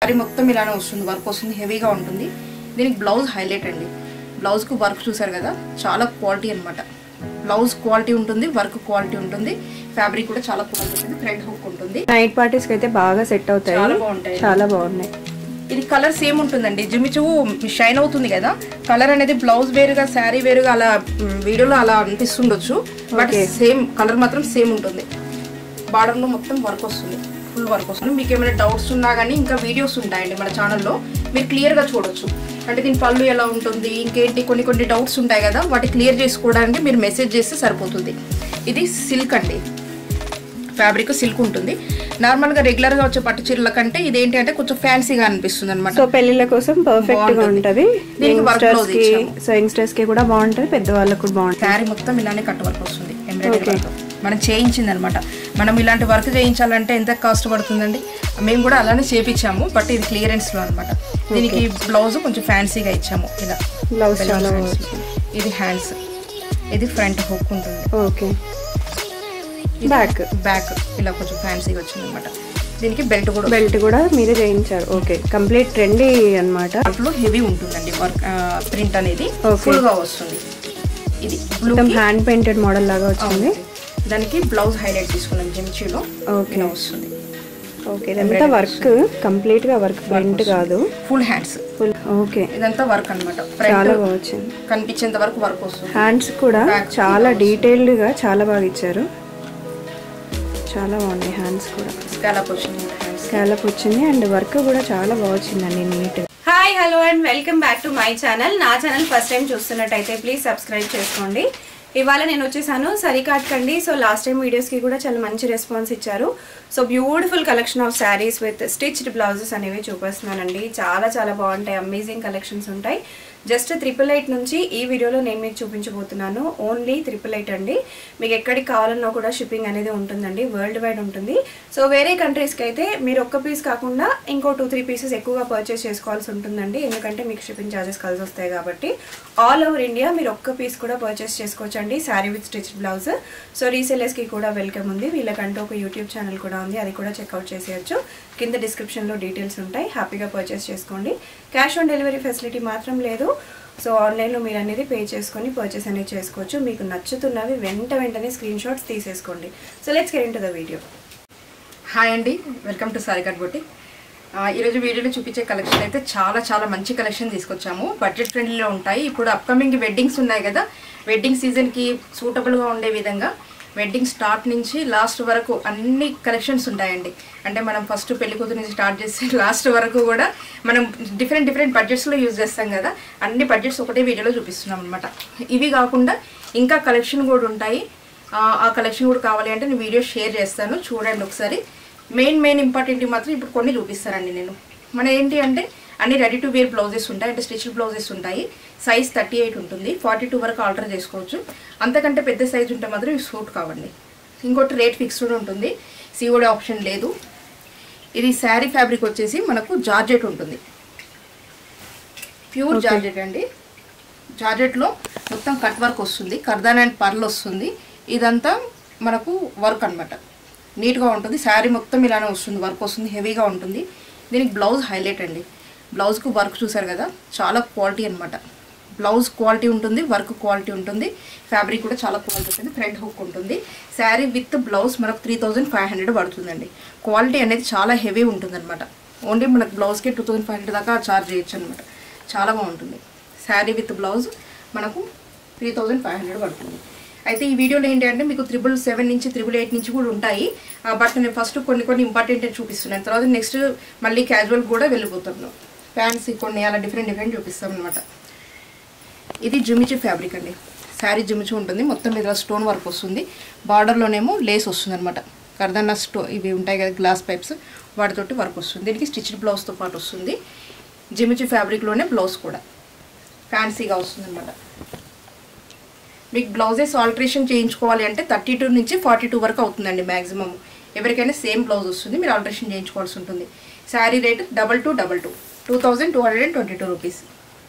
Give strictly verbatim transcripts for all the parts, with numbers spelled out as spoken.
శారీ మొత్తం ఇలానే వస్తుంది, వర్క్ వస్తుంది, హెవీగా ఉంటుంది. దీనికి బ్లౌజ్ హైలైట్ అండి. బ్లౌజ్కు వర్క్ చూసారు కదా, చాలా క్వాలిటీ అనమాట. బ్లౌజ్ క్వాలిటీ ఉంటుంది, వర్క్ క్వాలిటీ ఉంటుంది, ఫ్యాబ్రిక్ కూడా చాలా క్వాలిటీ ఉంటుంది, ఫ్రంట్ హుక్ ఉంటుంది. నైట్ పార్టీస్కి అయితే బాగా సెట్ అవుతాయి, చాలా బాగుంటాయి, చాలా బాగున్నాయి. ఇది కలర్ సేమ్ ఉంటుందండి, జిమిచు షైన్ అవుతుంది కదా, కలర్ అనేది బ్లౌజ్ వేరుగా శారీ వేరుగా అలా వీడియోలో అలా అనిపిస్తుండొచ్చు, బట్ సేమ్ కలర్ మాత్రం సేమ్ ఉంటుంది. బార్డర్లో మొత్తం వర్క్ వస్తుంది, ఫుల్ వర్క్ వస్తుంది. మీకు ఏమైనా డౌట్స్ ఉన్నా కానీ ఇంకా వీడియోస్ ఉంటాయండి మన ఛానల్లో, మీరు క్లియర్గా చూడొచ్చు. అంటే దీని పళ్ళు ఎలా ఉంటుంది, ఇంకేంటి కొన్ని కొన్ని డౌట్స్ ఉంటాయి కదా, వాటి క్లియర్ చేసుకోవడానికి మీరు మెసేజ్ చేస్తే సరిపోతుంది. ఇది సిల్క్ అండి, ఫ్యాబ్రిక్ సిల్క్ ఉంటుంది. నార్మల్గా రెగ్యులర్గా వచ్చే పట్టు చీరల కంటే ఇదేంటి అంటే కొంచెం ఫ్యాన్సీగా అనిపిస్తుంది అనమాట. సో పెళ్లిళ్ళ కోసం పర్ఫెక్ట్ గా ఉంటుంది. సో యంగ్స్టర్స్ కి కూడా బాగుంటుంది, పెద్దవాళ్ళకి కూడా బాగుంటుంది. శారీ మొత్తం ఇలానే కట్ వర్క్ వస్తుంది, ఎంబ్రాయిడరీ వర్క్ మనం చేయించింది అనమాట. మనం ఇలాంటి వర్క్ చేయించాలంటే ఎంత కాస్ట్ పడుతుందండి, మేము కూడా అలానే చేయించాము, బట్ ఇది క్లియరెన్స్ లో అనమాట. దీనికి బ్లౌజ్ కొంచెం ఫ్యాన్సీగా ఇచ్చాము, ఇలా బ్లౌజ్ చాలా. ఇది హ్యాండ్స్, ఇది ఫ్రంట్ హుక్ ఉంటుంది. ఓకే, బ్యాక్ బ్యాక్ ఇలా కొంచెం ఫ్యాన్సీగా వచ్చింది అనమాట. దీనికి బెల్ట్ కూడా బెల్ట్ కూడా మీరే చేయించారు. ఓకే, కంప్లీట్ ట్రెండీ అనమాట. దాంట్లో హెవీ ఉంటుందండి వర్క్, ప్రింట్ అనేది ఫుల్ గా వస్తుంది. ఇది మొత్తం హ్యాండ్ పెయింటెడ్ మోడల్ లాగా వచ్చింది. దానికి బ్లౌజ్ హైలైట్ తీసుకున్నాం జిమిచీలో. ఓకే వస్తుంది. ఓకే, ఇదంతా వర్క్ కంప్లీట్ గా వర్క్, ప్రింట్ కాదు, ఫుల్ హ్యాండ్స్. ఫుల్ ఓకే, ఇదంతా వర్క్ అనమాట. చాలా బాగా వచ్చింది, కనిపించేంత వరకు వర్క్ వస్తుంది. హ్యాండ్స్ కూడా చాలా డీటెయిల్డ్ గా చాలా బాగా ఇచ్చారు, చాలా బాగున్నాయి. హ్యాండ్స్ కూడా స్కాలప్ వచ్చింది, స్కాలప్ వచ్చింది అండ్ వర్క్ కూడా చాలా బాగా వచ్చిందండి, neat. Hi, hello and welcome back to my channel. నా ఛానల్ ఫస్ట్ టైం చూస్తున్నట్టయితే ప్లీజ్ సబ్స్క్రైబ్ చేసుకోండి. ఇవాళ నేను వచ్చేసాను సరికాట్ కండి. సో లాస్ట్ టైం వీడియోస్కి కూడా చాలా మంచి రెస్పాన్స్ ఇచ్చారు. So beautiful collection of sarees with stitched blouses అనేవి చూపిస్తున్నానండి. చాలా చాలా బాగుంటాయి, అమేజింగ్ కలెక్షన్స్ ఉంటాయి. జస్ట్ ట్రిపుల్ ఎయిట్ నుంచి ఈ వీడియోలో నేను మీకు చూపించబోతున్నాను. ఓన్లీ ట్రిపుల్ ఎయిట్ అండి. మీకు ఎక్కడికి కావాలన్నా కూడా షిప్పింగ్ అనేది ఉంటుందండి, వరల్డ్ వైడ్ ఉంటుంది. సో వేరే కంట్రీస్కి అయితే మీరు ఒక్క పీస్ కాకుండా ఇంకో టూ త్రీ పీసెస్ ఎక్కువగా పర్చేస్ చేసుకోవాల్సి ఉంటుందండి, ఎందుకంటే మీకు షిప్పింగ్ ఛార్జెస్ కలిసి వస్తాయి కాబట్టి. ఆల్ ఓవర్ ఇండియా మీరు ఒక్క పీస్ కూడా పర్చేస్ చేసుకోవచ్చండి, saree with stitched blouse. So రీసెలర్స్కి కూడా వెల్కమ్ ఉంది, వీళ్ళకంటూ ఒక యూట్యూబ్ ఛానల్ కూడా ఉంది, అది కూడా చెక్అవుట్ చేసేయచ్చు. కింద డిస్క్రిప్షన్లో డీటెయిల్స్ ఉంటాయి, హ్యాపీగా పర్చేస్ చేసుకోండి. క్యాష్ ఆన్ డెలివరీ ఫెసిలిటీ మాత్రం లేదు. సో ఆన్లైన్లో మీరు అనేది పే చేసుకొని పర్చేస్ అనేది చేసుకోవచ్చు. మీకు నచ్చుతున్నవి వెంట వెంటనే స్క్రీన్ షాట్స్ తీసేసుకోండి. So let's get into the video. Hi అండి, వెల్కమ్ టు సారికాట్ బొటిక్. ఈరోజు వీడియోలో చూపించే కలెక్షన్ అయితే చాలా చాలా మంచి కలెక్షన్ తీసుకొచ్చాము, బడ్జెట్ ఫ్రెండ్లీలో ఉంటాయి. ఇప్పుడు అప్కమింగ్ వెడ్డింగ్స్ ఉన్నాయి కదా, వెడ్డింగ్ సీజన్కి సూటబుల్గా ఉండే విధంగా వెడ్డింగ్ స్టార్ట్ నుంచి లాస్ట్ వరకు అన్ని కలెక్షన్స్ ఉంటాయండి. అంటే మనం ఫస్ట్ పెళ్లి కూతురు నుంచి స్టార్ట్ చేసి లాస్ట్ వరకు కూడా మనం డిఫరెంట్ డిఫరెంట్ బడ్జెట్స్లో యూజ్ చేస్తాం కదా, అన్ని బడ్జెట్స్ ఒకటే వీడియోలో చూపిస్తున్నాం అనమాట. ఇవి కాకుండా ఇంకా కలెక్షన్ కూడా ఉంటాయి. ఆ కలెక్షన్ కూడా కావాలి అంటే నేను వీడియో షేర్ చేస్తాను, చూడండి ఒకసారి. మెయిన్ మెయిన్ ఇంపార్టెంట్ మాత్రం ఇప్పుడు కొన్ని చూపిస్తానండి నేను. మన ఏంటి అంటే అన్ని రెడీ టు వేర్ బ్లౌజెస్ ఉంటాయి, అంటే స్టిచ్డ్ బ్లౌజెస్ ఉంటాయి. సైజ్ థర్టీ ఎయిట్ ఉంటుంది, ఫార్టీ టూ వరకు ఆర్డర్ చేసుకోవచ్చు. అంతకంటే పెద్ద సైజ్ ఉంటే మాత్రం ఇవి సూట్ కావండి. ఇంకోటి రేట్ ఫిక్స్డ్ ఉంటుంది, సిఓడి ఆప్షన్ లేదు. ఇది శారీ ఫ్యాబ్రిక్ వచ్చేసి మనకు జార్జెట్ ఉంటుంది, ప్యూర్ జార్జెట్ అండి. జార్జెట్లో మొత్తం కట్ వర్క్ వస్తుంది, కర్దాన్ అండ్ పర్ల్ వస్తుంది. ఇదంతా మనకు వర్క్ అనమాట, నీట్గా ఉంటుంది. శారీ మొత్తం ఇలానే వస్తుంది, వర్క్ వస్తుంది, హెవీగా ఉంటుంది. దీనికి బ్లౌజ్ హైలైట్ అండి. బ్లౌజ్కు వర్క్ చూసారు కదా, చాలా క్వాలిటీ అనమాట. బ్లౌజ్ క్వాలిటీ ఉంటుంది, వర్క్ క్వాలిటీ ఉంటుంది, ఫ్యాబ్రిక్ కూడా చాలా క్వాలిటీ ఉంటుంది, ఫ్రంట్ హుక్ ఉంటుంది. శారీ విత్ బ్లౌజ్ మనకు త్రీ థౌజండ్ ఫైవ్ హండ్రెడ్ పడుతుందండి. క్వాలిటీ అనేది చాలా హెవీ ఉంటుంది అనమాట. ఓన్లీ మనకు బ్లౌజ్కి టూ థౌజండ్ ఫైవ్ హండ్రెడ్ దాకా చార్జ్ చేయొచ్చు అనమాట. చాలా బాగుంటుంది. శారీ విత్ బ్లౌజ్ మనకు త్రీ థౌజండ్ ఫైవ్ హండ్రెడ్ పడుతుంది. అయితే ఈ వీడియోలో ఏంటి అంటే మీకు త్రిబుల్ సెవెన్ నుంచి త్రిబుల్ ఎయిట్ నుంచి కూడా ఉంటాయి, బట్ నేను ఫస్ట్ కొన్ని కొన్ని ఇంపార్టెంట్ చూపిస్తున్నాను, తర్వాత నెక్స్ట్ మళ్ళీ క్యాజువల్ కూడా వెళ్ళిపోతున్నాను. ప్యాంట్స్ కొన్ని అలా డిఫరెంట్ డిఫరెంట్ చూపిస్తాం అనమాట. ఇది జిమిచు ఫ్యాబ్రిక్ అండి. శారీ జిమిచు ఉంటుంది, మొత్తం మీద స్టోన్ వర్క్ వస్తుంది, బార్డర్లోనేమో లేస్ వస్తుంది అనమాట. కర్దన్న స్టో ఇవి ఉంటాయి కదా గ్లాస్ పైప్స్, వాటితోటి వర్క్ వస్తుంది. దీనికి స్టిచ్డ్ బ్లౌజ్తో పాటు వస్తుంది. జిమిచు ఫ్యాబ్రిక్లోనే బ్లౌజ్ కూడా ఫ్యాన్సీగా వస్తుంది అనమాట. మీకు బ్లౌజెస్ ఆల్టరేషన్ చేయించుకోవాలి అంటే థర్టీ టూ నుంచి ఫార్టీ టూ వరకు అవుతుందండి మ్యాక్సిమం. ఎవరికైనా సేమ్ బ్లౌజ్ వస్తుంది, మీరు ఆల్టరేషన్ చేయించుకోవాల్సి ఉంటుంది. Saree rate double two double two two thousand two hundred and twenty two rupees.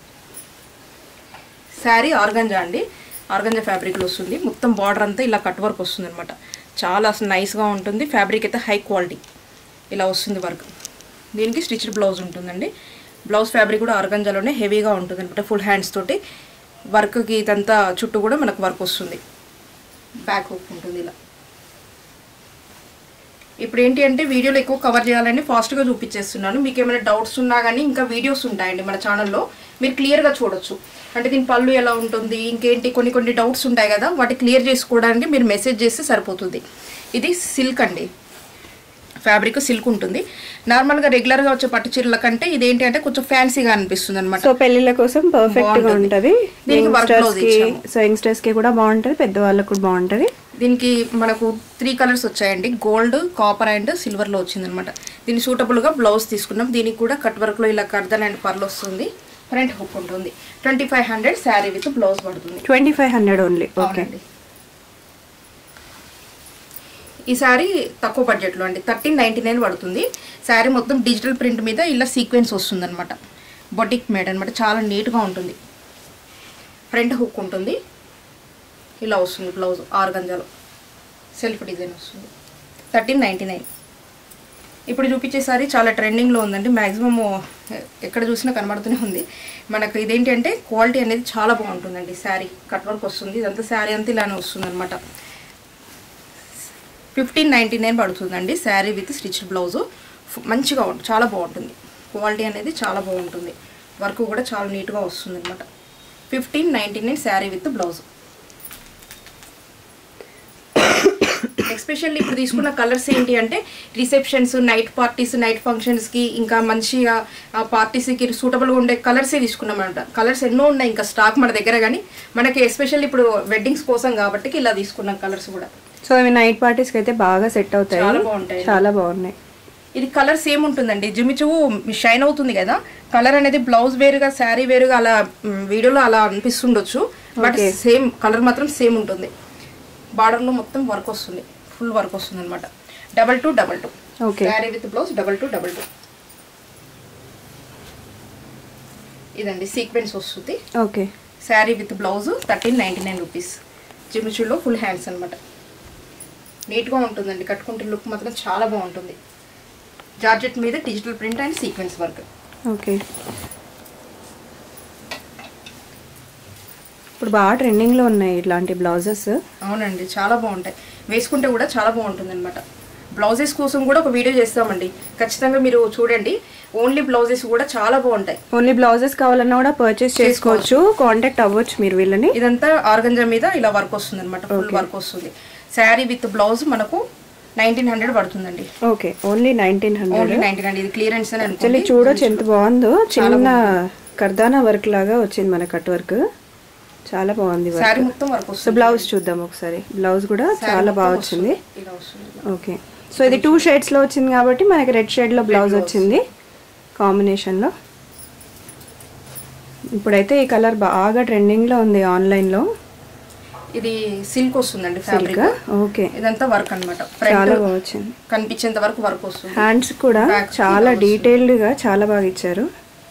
Saree organza అండి, ఆర్గంజా ఫ్యాబ్రిక్లో వస్తుంది. మొత్తం బార్డర్ అంతా ఇలా కట్ వర్క్ వస్తుంది అనమాట. చాలా నైస్గా ఉంటుంది. ఫ్యాబ్రిక్ అయితే హై క్వాలిటీ ఇలా వస్తుంది వర్క్. దీనికి స్టిచ్డ్ బ్లౌజ్ ఉంటుందండి. బ్లౌజ్ ఫ్యాబ్రిక్ కూడా ఆర్గంజాలోనే హెవీగా ఉంటుంది అనమాట. ఫుల్ హ్యాండ్స్ తోటి వర్క్కి ఇదంతా చుట్టూ కూడా మనకు వర్క్ వస్తుంది. బ్యాక్ హుక్ ఉంటుంది ఇలా. ఇప్పుడు ఏంటి అంటే వీడియోలో ఎక్కువ కవర్ చేయాలని ఫాస్ట్గా చూపించేస్తున్నాను. మీకు ఏమైనా డౌట్స్ ఉన్నా కానీ ఇంకా వీడియోస్ ఉంటాయండి మన ఛానల్లో, మీరు క్లియర్గా చూడొచ్చు. అంటే దీని పళ్ళు ఎలా ఉంటుంది, ఇంకేంటి కొన్ని కొన్ని డౌట్స్ ఉంటాయి కదా, వాటి క్లియర్ చేసుకోవడానికి మీరు మెసేజ్ చేస్తే సరిపోతుంది. ఇది సిల్క్ అండి, ఫ్యాబ్రిక్ సిల్క్ ఉంటుంది. నార్మల్గా రెగ్యులర్గా వచ్చే పట్టు చీరల కంటే ఇదేంటి అంటే కొంచెం ఫ్యాన్సీగా అనిపిస్తుంది అనమాట. సో పెళ్లిళ్ళ కోసం పర్ఫెక్ట్ గా ఉంటుంది. దీనికి వర్క్ బ్లౌజ్ ఇచ్చాము. సో యంగ్స్టర్స్ కి కూడా బాగుంటుంది, పెద్దవాళ్ళకి కూడా బాగుంటుంది. దీనికి మనకు త్రీ కలర్స్ వచ్చాయండి, గోల్డ్, కాపర్ అండ్ సిల్వర్లో వచ్చిందనమాట. దీన్ని సూటబుల్గా బ్లౌజ్ తీసుకున్నాం. దీనికి కూడా కట్ వర్క్లో ఇలా కర్దన్ అండ్ పర్ల్ వస్తుంది. ఫ్రంట్ హుక్ ఉంటుంది. Twenty five hundred saree with blouse పడుతుంది. Twenty five hundred only. Okay. ఈ శారీ తక్కువ బడ్జెట్లో అండి, థర్టీన్ నైంటీ నైన్ పడుతుంది. శారీ మొత్తం డిజిటల్ ప్రింట్ మీద ఇలా సీక్వెన్స్ వస్తుంది అనమాట. బొటిక్ మేడ్ అనమాట, చాలా నీట్గా ఉంటుంది. ఫ్రంట్ హుక్ ఉంటుంది, ఇలా వస్తుంది బ్లౌజ్ ఆర్గంజాలో సెల్ఫ్ డిజైన్ వస్తుంది. Thirteen ninety nine. ఇప్పుడు చూపించే సారీ చాలా ట్రెండింగ్లో ఉందండి. మ్యాక్సిమమ్ ఎక్కడ చూసినా కనబడుతూనే ఉంది మనకు. ఇదేంటి అంటే క్వాలిటీ అనేది చాలా బాగుంటుందండి. శారీ కట్ వర్క్ వస్తుంది, ఇదంతా శారీ అంతా ఇలానే వస్తుంది అనమాట. ఫిఫ్టీన్ నైంటీ నైన్ పడుతుందండి శారీ విత్ స్టిచ్డ్ బ్లౌజు. మంచిగా ఉంటుంది, చాలా బాగుంటుంది. క్వాలిటీ అనేది చాలా బాగుంటుంది. వర్క్ కూడా చాలా నీట్గా వస్తుంది అనమాట. Fifteen ninety nine sari with blouse. Especially ఇప్పుడు తీసుకున్న కలర్స్ ఏంటి అంటే రిసెప్షన్స్, నైట్ పార్టీస్, నైట్ ఫంక్షన్స్కి, ఇంకా మంచిగా పార్టీస్కి సూటబుల్గా ఉండే కలర్సే తీసుకున్నామంట. కలర్స్ ఎన్నో ఉన్నాయి ఇంకా స్టాక్ మన దగ్గర, కానీ మనకి ఎస్పెషల్లీ ఇప్పుడు వెడ్డింగ్స్ కోసం కాబట్టి ఇలా తీసుకున్నాం కలర్స్ కూడా. సో ఇవి నైట్ పార్టీస్కి అయితే బాగా సెట్ అవుతాయి, చాలా బాగుంటాయి, చాలా బాగున్నాయి. ఇది కలర్ సేమ్ ఉంటుందండి, జిమిచు షైన్ అవుతుంది కదా. కలర్ అనేది బ్లౌజ్ వేరుగా శారీ వేరుగా అలా వీడియోలో అలా అనిపిస్తుండొచ్చు, బట్ సేమ్ కలర్ మాత్రం సేమ్ ఉంటుంది. బార్డర్లో మొత్తం వర్క్ వస్తుంది, ఫుల్ వర్క్ వస్తుంది అనమాట. Double two double two saree with blouse double two double two. ఇదండి సీక్వెన్స్ వస్తుంది. Okay. Sari with blouse thirteen ninety nine rupees. జిమిచులో ఫుల్ హ్యాండ్స్ అనమాట. నీట్గా ఉంటుందండి, కట్టుకుంటే లుక్ మాత్రం చాలా బాగుంటుంది. జార్జెట్ మీద digital print and sequence work. Okay. ఇప్పుడు బాగా ట్రెండింగ్లో ఉన్నాయి ఇట్లాంటి బ్లౌజెస్. అవునండి, చాలా బాగుంటాయి, వేసుకుంటే కూడా చాలా బాగుంటుంది అనమాట. బ్లౌజెస్ కోసం కూడా ఒక వీడియో చేస్తామండి, ఖచ్చితంగా మీరు చూడండి. ఓన్లీ బ్లౌజెస్ కూడా చాలా బాగుంటాయి. ఓన్లీ బ్లౌజెస్ కావాలన్నా కూడా పర్చేస్ చేసుకోవచ్చు, కాంటాక్ట్ అవ్వచ్చు మీరు వీళ్ళని. ఇదంతా ఆర్గంజా మీద ఇలా వర్క్ వస్తుంది అనమాట, ఫుల్ వర్క్ వస్తుంది. శారీ విత్ బ్లౌజ్ మనకు నైన్టీన్ హండ్రెడ్ పడుతుందండి. Okay, only nineteen hundred. Only nineteen hundred. ఇది క్లియరెన్స్ అని యాక్చువల్లీ చూడొచ్చు ఎంత బాగుందో. చిన్న కర్దానా వర్క్ లాగా వచ్చింది మన కట్ వర్క్, చాలా బాగుంది. శారీ మొత్తం వర్క్ వస్తుంది. బ్లౌజ్ చూద్దాం ఒకసారి. బ్లౌజ్ కూడా చాలా బాగా వచ్చింది. ఓకే. సో ఇది టూ షేడ్స్ లో వచ్చింది కాబట్టి మనకి రెడ్ షేడ్ లో బ్లౌజ్ వచ్చింది కాంబినేషన్ లో. ఇప్పుడైతే ఈ కలర్ బాగా ట్రెండింగ్ లో ఉంది ఆన్లైన్ లో. ఇది సిల్క్ వస్తుందండి ఫ్యాబ్రిక్. ఓకే. ఇదంతా వర్క్ అన్నమాట, చాలా బాగా వచ్చింది, కనిపించేంత వరకు వర్క్ వస్తుంది. హ్యాండ్స్ కూడా చాలా డీటెయిల్డ్ గా చాలా బాగా ఇచ్చారు,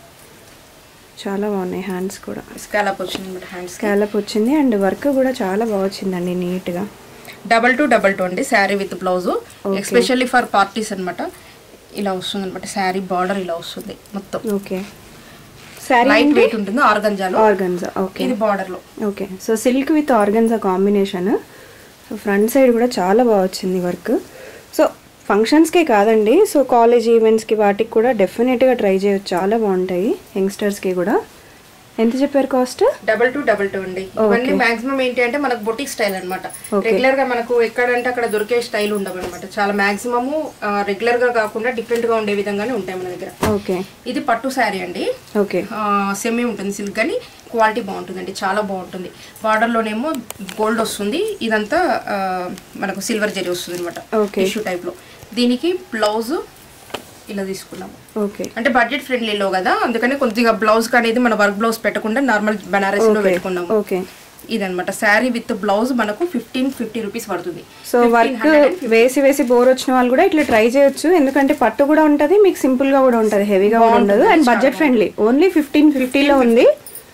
చాలా బాగున్నాయి. హ్యాండ్స్ కూడా స్కాలప్ వచ్చింది, హ్యాండ్స్ స్కాలప్ వచ్చింది అండ్ వర్క్ కూడా చాలా బాగా వచ్చిందండి నీట్ గా. డబల్ టూ డబల్ టూ అండి sari with blouse, especially for parties అనమాట. ఇలా వస్తుంది అనమాట శారీ, బార్డర్ ఇలా వస్తుంది మొత్తం. ఓకే. శారీ లైట్ వెయిట్ ఉంటుంది, ఆర్గంజాలో. ఆర్గంజా. ఓకే. ఇది బార్డర్ లో. Okay. So silk with organza combination. So front side కూడా చాలా బాగా వచ్చింది వర్క్. సో ఫంక్షన్స్కే కాదండి, సో కాలేజ్ ఈవెంట్స్కి వాటికి కూడా డెఫినెట్గా ట్రై చేయొచ్చు, చాలా బాగుంటాయి యంగ్స్టర్స్కి కూడా. ఎంత చెప్పారు cost? Double two double two అండి. ఇవన్నీ మాక్సిమం ఏంటి అంటే మనకు బొటిక్ స్టైల్ అనమాట. రెగ్యులర్ గా మనకు ఎక్కడంటే అక్కడ దొరికే స్టైల్ ఉండవు అనమాట. చాలా మాక్సిమము రెగ్యులర్ గా కాకుండా డిఫరెంట్ గా ఉండే విధంగానే ఉంటాయి మన దగ్గర. ఓకే. ఇది పట్టు శారీ అండి. ఓకే. సెమీ ఉంటుంది సిల్క్, కానీ క్వాలిటీ బాగుంటుందండి, చాలా బాగుంటుంది. బార్డర్ లోనేమో గోల్డ్ వస్తుంది, ఇదంతా మనకు సిల్వర్ జరీ వస్తుంది అనమాట, టిష్యూ టైప్ లో. దీనికి బ్లౌజ్ ఇలా తీసుకున్నాము. ఓకే. అంటే బడ్జెట్ ఫ్రెండ్లీలో కదా, అందుకని కొద్దిగా బ్లౌజ్ అనేది మన వర్క్ బ్లౌజ్ పెట్టకుండా నార్మల్ బనారస్ లో పెట్టుకున్నాము. ఓకే. ఇదనమాట శారీ విత్ బ్లౌజ్ మనకు ఫిఫ్టీన్ ఫిఫ్టీ రూపీస్ పడుతుంది. సో వర్క్ వేసి వేసి బోర్ వచ్చిన వాళ్ళు కూడా ఇట్లా ట్రై చేయొచ్చు, ఎందుకంటే పట్టు కూడా ఉంటది, మీకు సింపుల్ గా కూడా ఉంటది, హెవీగా కూడా ఉండదు, and budget friendly. Only fifteen ఫిఫ్టీలో ఉంది,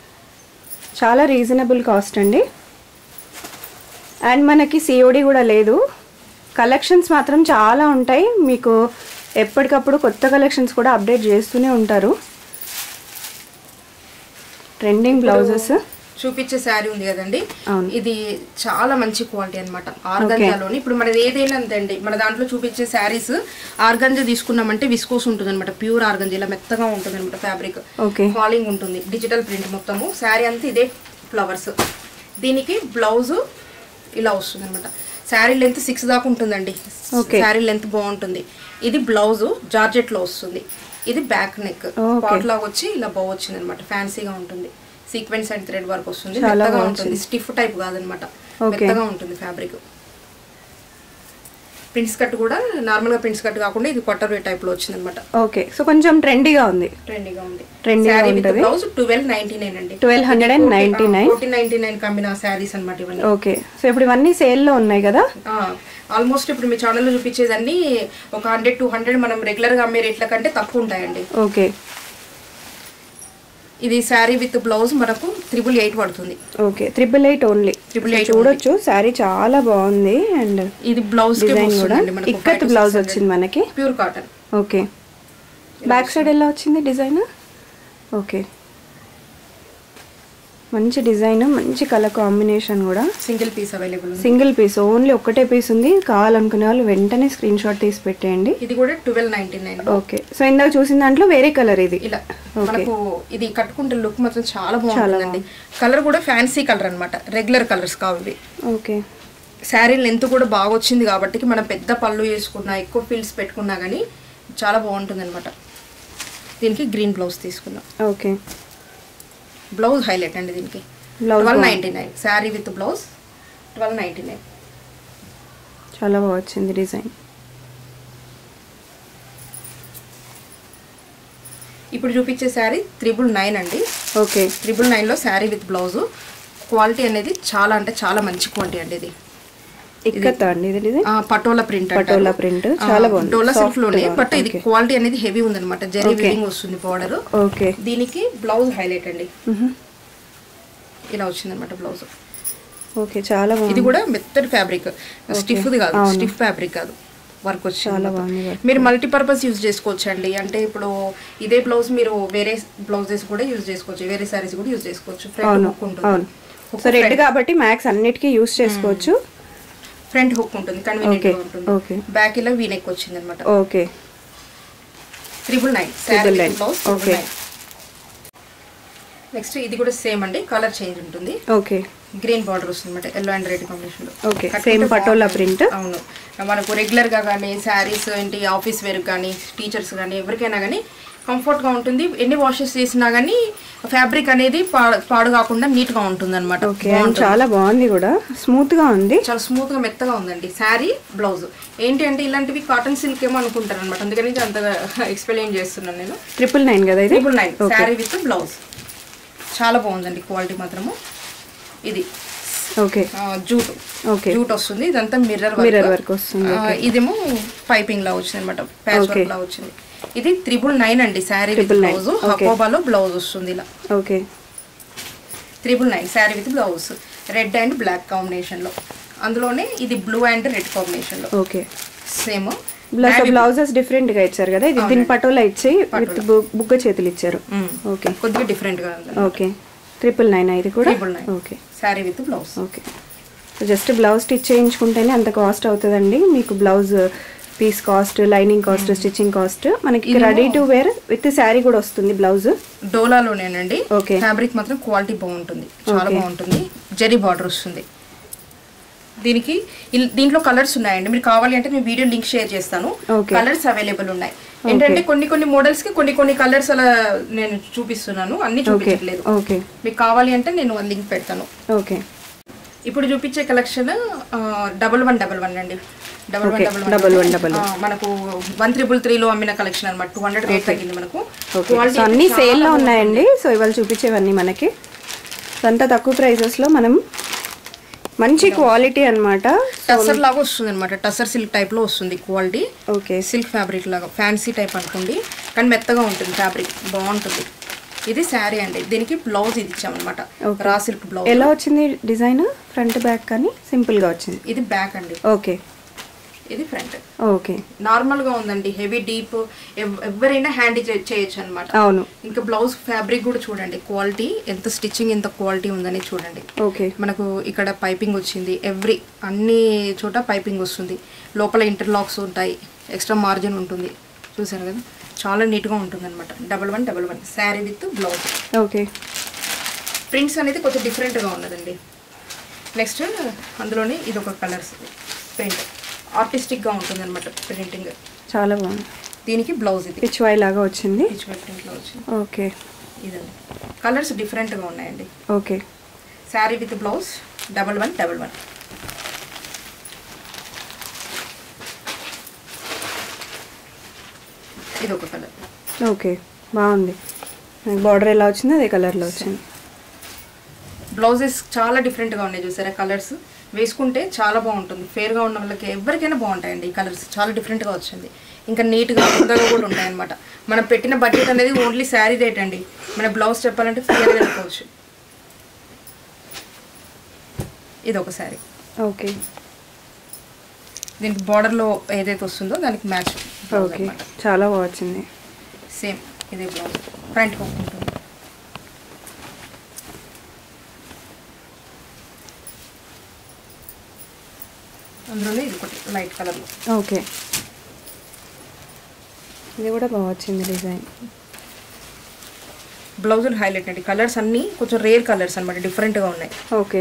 చాలా రీజనబుల్ కాస్ట్ అండి. అండ్ మనకి సిఓడి కూడా లేదు. కలెక్షన్స్ మాత్రం చాలా ఉంటాయి, మీకు ఎప్పటికప్పుడు కొత్త కలెక్షన్స్ కూడా అప్డేట్ చేస్తూనే ఉంటారు. ట్రెండింగ్ బ్లౌజెస్ చూపించే శారీ ఉంది కదండి, ఇది చాలా మంచి క్వాలిటీ అనమాట. ఆర్గంజాలోని ఇప్పుడు మనది ఏదైనా అంతండి, మన దాంట్లో చూపించే శారీస్ ఆర్గంజా తీసుకున్నామంటే విస్కోస్ ఉంటుంది అనమాట. ప్యూర్ ఆర్గంజా ఇలా మెత్తగా ఉంటుంది అనమాట. ఫ్యాబ్రిక్ ఫాలింగ్ ఉంటుంది, డిజిటల్ ప్రింట్ మొత్తము. శారీ అంతా ఇదే ఫ్లవర్స్. దీనికి బ్లౌజ్ ఇలా వస్తుంది అనమాట. శారీ లెంత్ సిక్స్ దాకా ఉంటుందండి. శారీ లెంత్ బాగుంటుంది. ఇది బ్లౌజ్ జార్జెట్ లో వస్తుంది. ఇది బ్యాక్ నెక్ పాట్ లాగా వచ్చి ఇలా బౌ వచ్చింది అనమాట. ఫ్యాన్సీగా ఉంటుంది. సీక్వెన్స్ అండ్ థ్రెడ్ వర్క్ వస్తుంది. మెత్తగా ఉంటుంది, స్టిఫ్ టైప్ కాదనమాట, మెత్తగా ఉంటుంది ఫ్యాబ్రిక్. ప్రింట్స్ కట్ కూడా నార్మల్ గా ప్రింట్స్ కట్ కాకుండా ఇది కొట్టరు టైప్ లో వచ్చింది అనమాట. ఓకే, సో కొంచెం ట్రెండీగా ఉంది. ట్రెండీగా ఉంది. ట్రెండీగా ఉంటుంది. బ్లౌజ్ ట్వెల్వ్ నైన్టీ నైన్ అండి. Twelve hundred and ninety nine fourteen ninety nine కమ్మిన శారీస్ అనమాట ఇవన్నీ. ఓకే, సో ఇప్పుడు ఇవన్నీ సేల్ లో ఉన్నాయి కదా. ఆల్మోస్ట్ ఇప్పుడు మీ ఛానల్లో చూపించేదన్నీ ఒక హండ్రెడ్ టూ హండ్రెడ్ మనం రెగ్యులర్ గా అమ్మే రేట్ల కంటే తక్కువ ఉంటాయండి. ఓకే, ఇది శారీ విత్ బ్లౌజ్ మనకు త్రిబుల్ ఎయిట్ పడుతుంది. Okay, triple eight only. Triple eight చూడొచ్చు. శారీ చాలా బాగుంది. అండ్ ఇది బ్లౌజ్ డిజైన్ కూడా ఇక్కత్ బ్లౌజ్ వచ్చింది మనకి, pure cotton. Okay, back side ఎలా వచ్చింది డిజైన్? ఓకే, మంచి డిజైన్, మంచి కలర్ కాంబినేషన్ కూడా. Single piece available. Single piece, only ఒక్కటే పీస్ ఉంది. కావాలనుకునే వాళ్ళు వెంటనే స్క్రీన్ షాట్ తీసి పెట్టేయండి. ఇది కూడా twelve ninety nine. Okay, so ఇందాక చూసిన దాంట్లో వేరే కలర్ ఇది. ఇలా మనకు ఇది కట్టుకుంటే లుక్ మాత్రం చాలా బాగుంటుందండి. కలర్ కూడా ఫ్యాన్సీ కలర్ అనమాట, రెగ్యులర్ కలర్స్ కావాలి. ఓకే, శారీ లెంత్ కూడా బాగా వచ్చింది కాబట్టి మనం పెద్ద పళ్ళు వేసుకున్నా, ఎక్కువ ఫీల్స్ పెట్టుకున్నా కానీ చాలా బాగుంటుంది అనమాట. దీనికి గ్రీన్ బ్లౌజ్ తీసుకున్నాం. ఓకే, బ్లౌజ్ హైలైట్ అండి దీనికి. Twelve ninety nine sari with blouse twelve ninety nine. చాలా బాగా వచ్చింది డిజైన్. ఇప్పుడు చూపించే శారీ త్రిబుల్ నైన్ అండి. ఓకే, త్రిబుల్ నైన్లో శారీ విత్ బ్లౌజ్. క్వాలిటీ అనేది చాలా అంటే చాలా మంచి క్వాలిటీ అండి. ఇది ఇక్కత అండి, ఇది పటోలా ప్రింట్. పటోలా ప్రింట్ చాలా బాగుంది. డోలా సిల్క్ లోనే, బట్ ఇది క్వాలిటీ అనేది హెవీ ఉందన్నమాట. జరీ వీవింగ్ వస్తుంది బార్డర్. ఓకే, దీనికి బ్లౌజ్ హైలైట్ అండి. ఇలా వచ్చింది అనమాట బ్లౌజ్. ఓకే, చాలా బాగుంది. ఇది కూడా మెత్తడి ఫ్యాబ్రిక్, స్టిఫ్ కాదు, స్టిఫ్ ఫ్యాబ్రిక్ కాదు, వర్క్ వచ్చి చాలా బాగుంది. మీరు మల్టీపర్పస్ యూజ్ చేసుకోవచ్చు అండి. అంటే ఇప్పుడు ఇదే బ్లౌజ్ మీరు వేరే బ్లౌజెస్ కూడా యూజ్ చేసుకోవచ్చు, వేరే సారీస్ కూడా యూజ్ చేసుకోవచ్చు. ఫ్రంట్ హుక్ ఉంటుంది. సో రెడ్ కాబట్టి మ్యాక్స్ అన్నిటికీ యూజ్ చేసుకోవచ్చు. ఫ్రంట్ హుక్ ఉంటుంది, కన్వీనియంట్ గా ఉంటుంది. బ్యాక్ ఇలా వీ నెక్ వచ్చింది అనమాట. Okay, triple nine sari blouse. Okay, next ఇది కూడా సేమ్ అండి, కలర్ చేంజ్ ఉంటుంది. ఓకే, గ్రీన్ బార్డర్ వస్తుంది అనమాట, ఎల్లో అండ్ రెడ్ కాంబినేషన్ లో. Okay, same patola print. అవును, మనకు రెగ్యులర్ గా కానీ శారీస్ ఏంటి ఆఫీస్ వేర్ కానీ టీచర్స్ కానీ ఎవరికైనా కానీ కంఫర్ట్ గా ఉంటుంది. ఎన్ని వాషెస్ చేసినా కానీ ఫ్యాబ్రిక్ అనేది పాడు కాకుండా నీట్ గా ఉంటుంది అనమాట. చాలా బాగుంది కూడా, స్మూత్ గా ఉంది, చాలా స్మూత్ గా మెత్తగా ఉందండి. శారీ బ్లౌజ్ ఏంటి అంటే ఇలాంటివి కాటన్ సిల్క్ ఏమో అనుకుంటారు అనమాట, అందుకని అంతగా ఎక్స్ప్లెయిన్ చేస్తున్నాను నేను. ట్రిపుల్ నైన్ కదా ఇది? Triple nine sari with blouse. చాలా బాగుందండి క్వాలిటీ మాత్రము. ఇది ఓకే, జూట్. ఓకే, జూట్ వస్తుంది. ఇదంతా మిర్రర్ మిర్రర్ వర్క్ వస్తుంది. ఇదేమో పైపింగ్ లా వచ్చింది అనమాట, ప్యాచ్ వర్క్ లా వచ్చింది. ఇది త్రిబుల్ నైన్ అండి శారీ విత్ బ్లౌజ్. హకోబాలో బ్లౌజ్ వస్తుంది ఇలా. Okay, triple nine sari with blouse, red and black combination లో. అందులోనే ఇది బ్లూ అండ్ రెడ్ కాంబినేషన్ లో. ఓకే, సేమ్ బ్లౌజెస్ డిఫరెంట్ గా ఇచ్చారు కదా. ఇది దీని పటోలా ఇచ్చి విత్ బుగ్గ చేతులు ఇచ్చారు. ఓకే, కొద్దిగా డిఫరెంట్ గా ఉంది. ఓకే, ట్రిపుల్ నైన్ ఇది కూడా. Triple nine okay, sari with blouse. Okay, just blouse stitch చేయించుకుంటేనే అంత కాస్ట్ అవుతుందండి మీకు. Blouse piece cost, lining cost, stitching cost. మనకి ready to wear with sari కూడా వస్తుంది బ్లౌజ్. డోలాలోనేనండి. ఓకే, ఫ్యాబ్రిక్ మాత్రం క్వాలిటీ బాగుంటుంది, చాలా బాగుంటుంది. జరీ బార్డర్ వస్తుంది దీనికి. దీంట్లో కలర్స్ ఉన్నాయండి, మీరు కావాలి అంటే నేను వీడియో లింక్ షేర్ చేస్తాను. కలర్స్ అవైలబుల్ ఉన్నాయి. ఏంటంటే కొన్ని కొన్ని మోడల్స్ కి కొన్ని కొన్ని కలర్స్ అలా నేను చూపిస్తున్నాను, అన్ని చూపించట్లేదు. ఓకే, మీకు కావాలి అంటే నేను లింక్ పెడతాను. ఓకే, ఇప్పుడు చూపించే collection double one double one అండి. Double one double double one double మనకు వన్ త్రిబుల్ త్రీలో అమ్మిన కలెక్షన్ అనమాట. టూ హండ్రెడ్ రేట్ తగ్గింది మనకు. అన్ని సేల్ లో ఉన్నాయండి. సో ఇవాళ చూపించేవన్నీ మనకి అంత తక్కువ ప్రైసెస్ లో మనం మంచి క్వాలిటీ అన్నమాట. టసర్ లాగా వస్తుంది అనమాట, టసర్ సిల్క్ టైప్ లో వస్తుంది క్వాలిటీ. ఓకే, సిల్క్ ఫ్యాబ్రిక్ లాగా ఫ్యాన్సీ టైప్ అనుకోండి, కానీ మెత్తగా ఉంటుంది ఫ్యాబ్రిక్, బాగుంటుంది. ఇది శారీ అండి, దీనికి బ్లౌజ్ ఇది ఇచ్చామన్నమాట, రా సిల్క్ బ్లౌజ్. ఎలా వచ్చింది డిజైన్? ఫ్రంట్ బ్యాక్ కానీ సింపుల్ గా వచ్చింది. ఇది బ్యాక్ అండి. ఓకే, ఇది ఫ్రంట్. ఓకే, నార్మల్ గా ఉందండి, హెవీ డీప్ ఎవరైనా హ్యాండ్ చేయొచ్చు అనమాట. అవును. ఇంకా బ్లౌజ్ ఫ్యాబ్రిక్ కూడా చూడండి, క్వాలిటీ ఎంత స్టిచ్చింగ్ ఎంత క్వాలిటీ ఉందని చూడండి. ఓకే, మనకు ఇక్కడ పైపింగ్ వచ్చింది, ఎవ్రీ అన్ని చోట పైపింగ్ వస్తుంది, లోపల ఇంటర్లాక్స్ ఉంటాయి, ఎక్స్ట్రా మార్జిన్ ఉంటుంది. చూసారు కదా, చాలా నీట్గా ఉంటుంది అనమాట. Double one double one sari with blouse. Okay, prints అనేది కొంచెం డిఫరెంట్గా ఉన్నదండి. నెక్స్ట్ అందులోనే ఇది ఒక కలర్స్ ప్రింట్, ఆర్టిస్టిక్గా ఉంటుంది అనమాట ప్రింటింగ్, చాలా బాగుంది. దీనికి బ్లౌజ్ ఇది పిచ్ వై లాగా వచ్చింది, పిచ్ వై ప్రింట్లో వచ్చింది. ఓకే, ఇదండి కలర్స్ డిఫరెంట్గా ఉన్నాయండి. Okay, sari with blouse double one double one. ఇది ఒక కలర్. ఓకే, బాగుంది. బార్డర్ ఎలా వచ్చింది అదే కలర్లో వచ్చింది. బ్లౌజెస్ చాలా డిఫరెంట్గా ఉన్నాయి చూసారా, కలర్స్ వేసుకుంటే చాలా బాగుంటుంది. ఫేర్గా ఉన్న వాళ్ళకి ఎవరికైనా బాగుంటాయండి ఈ కలర్స్, చాలా డిఫరెంట్గా వచ్చింది. ఇంకా నీట్గా ఉండగా కూడా ఉంటాయి అనమాట. మనం పెట్టిన బడ్జెట్ అనేది ఓన్లీ శారీ రేట్ అండి, మన బ్లౌజ్ చెప్పాలంటే ఫ్రీగా వెళ్ళిపోవచ్చు. ఇది ఒక శారీ. ఓకే, దీనికి బార్డర్లో ఏదైతే వస్తుందో దానికి మ్యాచ్. ఓకే, చాలా బాగా వచ్చింది. సేమ్ ఇదే బ్లౌజ్, ఫ్రంట్ హుక్ ఉంటుంది. అందులోనే ఇది ఒకటి లైట్ కలర్లో. ఓకే, ఇది కూడా బాగా వచ్చింది డిజైన్. బ్లౌజులు హైలైట్ అండి, కలర్స్ అన్నీ కొంచెం రేర్ కలర్స్ అనమాట, డిఫరెంట్గా ఉన్నాయి. ఓకే,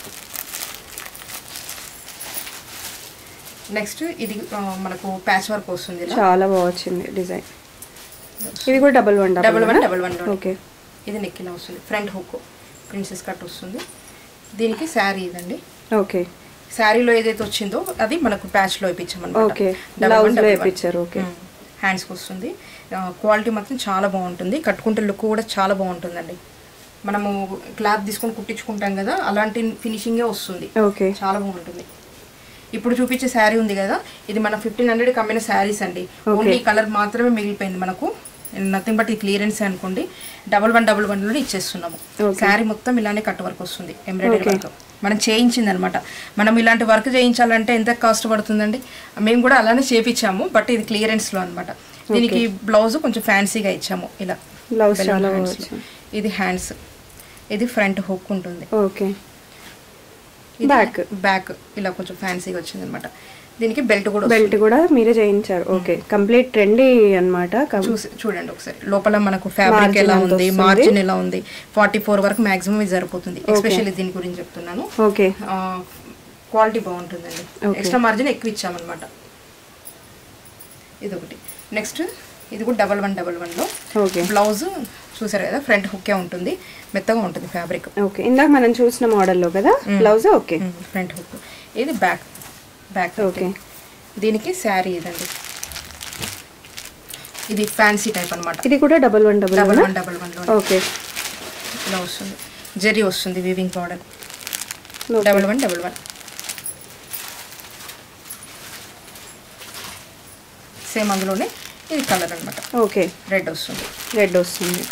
నెక్స్ట్ ఇది మనకు ప్యాచ్ వర్క్ వస్తుంది, చాలా బాగా వచ్చింది డిజైన్. ఇది కూడా double one double one double one. Okay, ఇది నెక్ ఇలా వస్తుంది, ఫ్రంట్ హుక్ ప్రిన్సెస్ కట్ వస్తుంది. దీనికి శారీ ఇదండి. ఓకే, శారీలో ఏదైతే వచ్చిందో అది మనకు ప్యాచ్లో వేయించామన్నమాట. ఓకే, బ్లౌజ్లో వేయించారు. ఓకే, హ్యాండ్స్కి వస్తుంది. క్వాలిటీ మాత్రం చాలా బాగుంటుంది, కట్టుకుంటే లుక్ కూడా చాలా బాగుంటుందండి. మనము క్లాత్ తీసుకొని కుట్టించుకుంటాం కదా, అలాంటి ఫినిషింగే వస్తుంది. ఓకే, చాలా బాగుంటుంది. ఇప్పుడు చూపించే శారీ ఉంది కదా, ఇది మన ఫిఫ్టీన్ హండ్రెడ్ కమ్మిన శారీస్ అండి. ఓన్లీ కలర్ మాత్రమే మిగిలిపోయింది మనకు, నథింగ్ బట్ ఈ క్లియరెన్స్ అనుకోండి. డబల్ వన్ డబల్ వన్లో ఇచ్చేస్తున్నాము. శారీ మొత్తం ఇలానే కట్ వర్క్ వస్తుంది, ఎంబ్రాయిడరీ వర్క్ మనం చేయించింది అనమాట. మనం ఇలాంటి వర్క్ చేయించాలంటే ఎంత కాస్ట్ పడుతుందండి, మేము కూడా అలానే చేయించాము, బట్ ఇది క్లియరెన్స్లో అనమాట. దీనికి బ్లౌజ్ కొంచెం ఫ్యాన్సీగా ఇచ్చాము, ఇలా బ్లౌజ్. ఇది హ్యాండ్స్, ఇది ఫ్రంట్ హుక్ ఉంటుంది. ఓకే, బ్యాక్ బ్యాక్ ఇలా కొంచెం ఫ్యాన్సీగా వచ్చింది అనమాట. దీనికి బెల్ట్ కూడా బెల్ట్ కూడా మీరే చేయించారు. ఓకే, కంప్లీట్ ట్రెండీ అన్నమాట. చూసి చూడండి ఒకసారి, లోపల మనకు ఫ్యాబ్రిక్ ఎలా ఉంది, మార్జిన్ ఎలా ఉంది. ఫార్టీ ఫోర్ వరకు మాక్సిమం ఇది సరిపోతుంది. ఎస్పెషల్లీ దీని గురించి చెప్తున్నాను. ఓకే, క్వాలిటీ బాగుంటుందండి, ఎక్స్ట్రా మార్జిన్ ఎక్కువ ఇచ్చామన్నమాట. ఇది ఒకటి. నెక్స్ట్ ఇది కూడా డబల్ వన్ డబల్ వన్లో. ఓకే, బ్లౌజ్ చూసారు కదా, ఫ్రంట్ హుక్కే ఉంటుంది, మెత్తగా ఉంటుంది ఫ్యాబ్రిక్. ఓకే, ఇందాక మనం చూసిన మోడల్లో కదా బ్లౌజ్. Okay, front hook. ఇది బ్యాక్ బ్యాక్. ఓకే, దీనికి శారీ ఇదండి, ఇది ఫ్యాన్సీ టైప్ అనమాట. ఇది కూడా double one double double one double వన్లో. ఓకే, ఇలా వస్తుంది, జెరీ వస్తుంది, weaving border. Double one double one same, అందులోనే ఇది కలర్ అనమాట. ఓకే, రెడ్ వస్తుంది, రెడ్ వస్తుంది.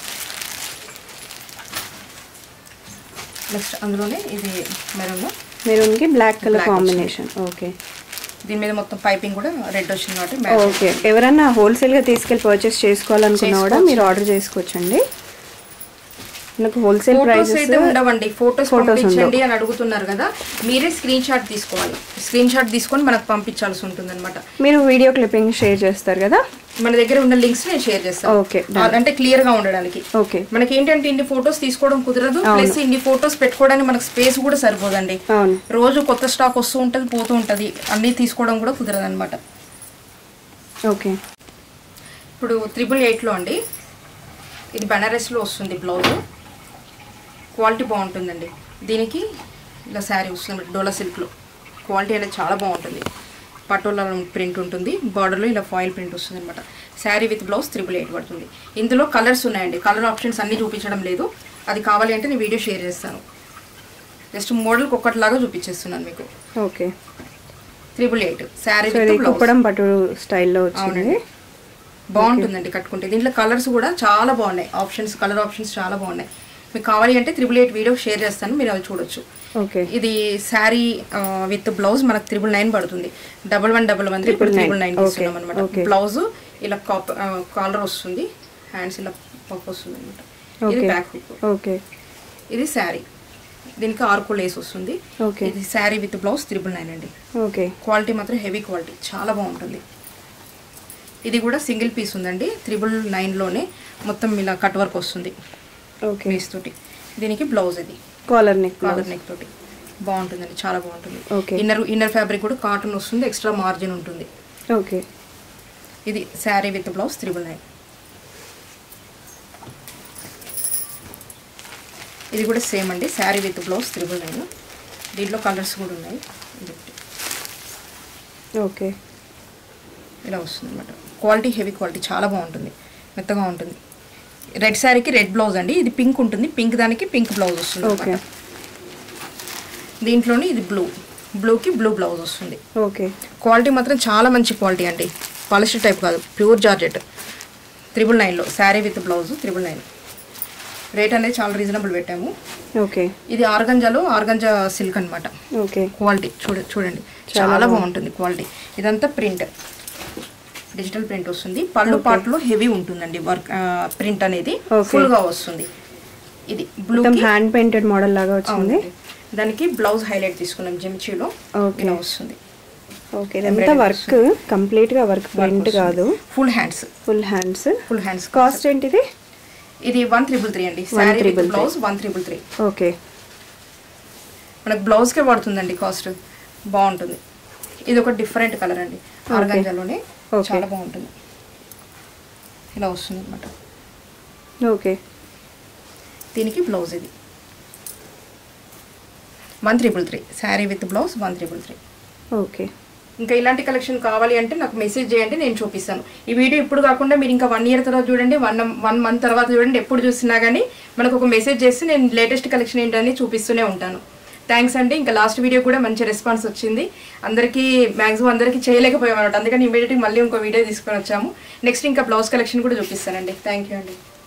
నెక్స్ట్ అందులోనే ఇది మెరూన్, మెరూన్కి బ్లాక్ కలర్ కాంబినేషన్. ఓకే, దీని మీద మొత్తం పైపింగ్ కూడా రెడ్ వచ్చింది కాబట్టి. ఓకే, ఎవరన్నా హోల్సేల్గా తీసుకెళ్ళి పర్చేస్ చేసుకోవాలనుకున్నా కూడా మీరు ఆర్డర్ చేసుకోవచ్చండి. నాకు హోల్సేల్ ప్రైస్ అయితే ఉండవండి, ఫోటోస్ పంపించండి అని అడుగుతున్నారు కదా, మీరే స్క్రీన్ షాట్ తీసుకోవాలి. స్క్రీన్ షాట్ తీసుకొని మనకు పంపించాల్సి ఉంటుంది అనమాట. మీరు వీడియో క్లిప్పింగ్ షేర్ చేస్తారు కదా, మన దగ్గర ఉన్న లింక్స్ నేను షేర్ చేస్తాను. ఓకే, అంటే క్లియర్ గా ఉండడానికి. ఓకే, మనకి ఏంటంటే ఇన్ని ఫోటోస్ తీసుకోవడం కుదరదు, ప్లస్ ఇన్ని ఫోటోస్ పెట్టుకోవడానికి మనకు స్పేస్ కూడా సరిపోదండి. రోజు కొత్త స్టాక్ వస్తూ ఉంటుంది, పోతూ ఉంటుంది, అన్ని తీసుకోవడం కూడా కుదరదు అనమాట. ఓకే, ఇప్పుడు త్రిబుల్ ఎయిట్లో అండి, ఇది బనారస్లో వస్తుంది బ్లౌజ్. క్వాలిటీ బాగుంటుందండి. దీనికి ఇలా శారీ వస్తుంది డోలా సిల్క్లో, క్వాలిటీ అనేది చాలా బాగుంటుంది. పటోలా ప్రింట్ ఉంటుంది, బార్డర్లో ఇలా ఫాయిల్ ప్రింట్ వస్తుంది అనమాట. Sari with blouse triple eight పడుతుంది. ఇందులో కలర్స్ ఉన్నాయండి, కలర్ ఆప్షన్స్ అన్నీ చూపించడం లేదు, అది కావాలి అంటే నేను వీడియో షేర్ చేస్తాను. జస్ట్ మోడల్కి ఒక్కటిలాగా చూపించేస్తున్నాను మీకు. Okay, triple eight sari with kuppadam పట్టు స్టైల్లో వచ్చింది, బాగుంటుందండి కట్టుకుంటే. దీంట్లో కలర్స్ కూడా చాలా బాగున్నాయి, ఆప్షన్స్ కలర్ ఆప్షన్స్ చాలా బాగున్నాయి. మీకు కావాలి అంటే త్రిబుల్ ఎయిట్ వీడియో షేర్ చేస్తాను, మీరు అవి చూడొచ్చు. ఓకే, ఇది శారీ విత్ బ్లౌజ్ మనకు త్రిబుల్ నైన్ పడుతుంది. Double one double one triple nine తీసుకున్నాం అనమాట. బ్లౌజ్ ఇలా కాలర్ వస్తుంది, హ్యాండ్స్ ఇలా పఫ్ వస్తుంది అనమాట. ఇది బ్యాక్ హుక్. ఓకే, ఇది శారీ, దీనికి ఆర్కో లేస్ వస్తుంది. ఇది sari with blouse triple nine అండి. ఓకే, క్వాలిటీ మాత్రం హెవీ క్వాలిటీ, చాలా బాగుంటుంది. ఇది కూడా సింగిల్ పీస్ ఉందండి, త్రిబుల్ నైన్లోనే మొత్తం ఇలా కట్ వర్క్ వస్తుంది. ఓకే, పీస్ తోటి. దీనికి బ్లౌజ్ ఇది కాలర్ నెక్, కాలర్ నెక్ తోటి బాగుంటుందండి, చాలా బాగుంటుంది. ఓకే, ఇన్నర్ ఇన్నర్ ఫ్యాబ్రిక్ కూడా కాటన్ వస్తుంది, ఎక్స్ట్రా మార్జిన్ ఉంటుంది. ఓకే, ఇది sari with blouse triple nine. ఇది కూడా సేమ్ అండి, sari with blouse triple nine. దీంట్లో కలర్స్ కూడా ఉన్నాయి. ఓకే, ఇలా వస్తుంది అనమాట. క్వాలిటీ హెవీ క్వాలిటీ, చాలా బాగుంటుంది, మెత్తగా ఉంటుంది. రెడ్ శారీకి రెడ్ బ్లౌజ్ అండి, ఇది పింక్ ఉంటుంది, పింక్ దానికి పింక్ బ్లౌజ్ వస్తుంది అనమాట. దీంట్లోనే ఇది బ్లూ, బ్లూకి బ్లూ బ్లౌజ్ వస్తుంది. ఓకే, క్వాలిటీ మాత్రం చాలా మంచి క్వాలిటీ అండి, పాలిస్టర్ టైప్ కాదు, ప్యూర్ జార్జెట్. త్రిబుల్ నైన్లో sari with blouse triple nine. Rate అనేది చాలా రీజనబుల్ పెట్టాము. ఓకే, ఇది ఆర్గంజాలో ఆర్గంజా సిల్క్ అనమాట. ఓకే, క్వాలిటీ చూడ చూడండి చాలా బాగుంటుంది క్వాలిటీ. ఇదంతా ప్రింట్, డిజిటల్ ప్రింట్ వస్తుంది. పళ్ళు పాటలో హెవీ ఉంటుందండి వర్క్, ప్రింట్ అనేది ఫుల్ గా వస్తుంది. ఇది బ్లూ హ్యాండ్ పెయింటెడ్ మోడల్ లాగా వచ్చింది. దానికి బ్లౌజ్ హైలైట్ తీసుకున్నాం జెమిచీలో, ఇలా వస్తుంది. ఓకే, ఇదంతా వర్క్ కంప్లీట్ గా వర్క్, ప్రింట్ కాదు, full hands. Full hands. Full hands. Cost ఏంటిది? ఇది వన్ త్రిబుల్ త్రీ అండి, sari with blouse one triple three. Okay, మనకు బ్లౌజ్కే పడుతుందండి కాస్ట్, బాగుంటుంది. ఇది ఒక డిఫరెంట్ కలర్ అండి, ఆర్గంజాలోనే చాలా బాగుంటుంది. ఇలా వస్తుంది అనమాట. ఓకే, దీనికి బ్లౌజ్ ఇది one triple three, sari with blouse one triple three. Okay, ఇంకా ఇలాంటి కలెక్షన్ కావాలి అంటే నాకు మెసేజ్ చేయండి, నేను చూపిస్తాను. ఈ వీడియో ఇప్పుడు కాకుండా మీరు ఇంకా వన్ ఇయర్ తర్వాత చూడండి, వన్ వన్ మంత్ తర్వాత చూడండి, ఎప్పుడు చూసినా కానీ మనకు ఒక మెసేజ్ చేస్తే నేను లేటెస్ట్ కలెక్షన్ ఏంటని చూపిస్తూనే ఉంటాను. థ్యాంక్స్ అండి. ఇంకా లాస్ట్ వీడియో కూడా మంచి రెస్పాన్స్ వచ్చింది, అందరికీ మ్యాక్సిమం అందరికీ చేయలేకపోయాం అనమాట. అందుకని ఇమీడియట్గా మళ్ళీ ఇంకో వీడియో తీసుకొని వచ్చాము. నెక్స్ట్ ఇంకా బ్లౌజ్ కలెక్షన్ కూడా చూపిస్తానండి. థ్యాంక్ యూ అండి.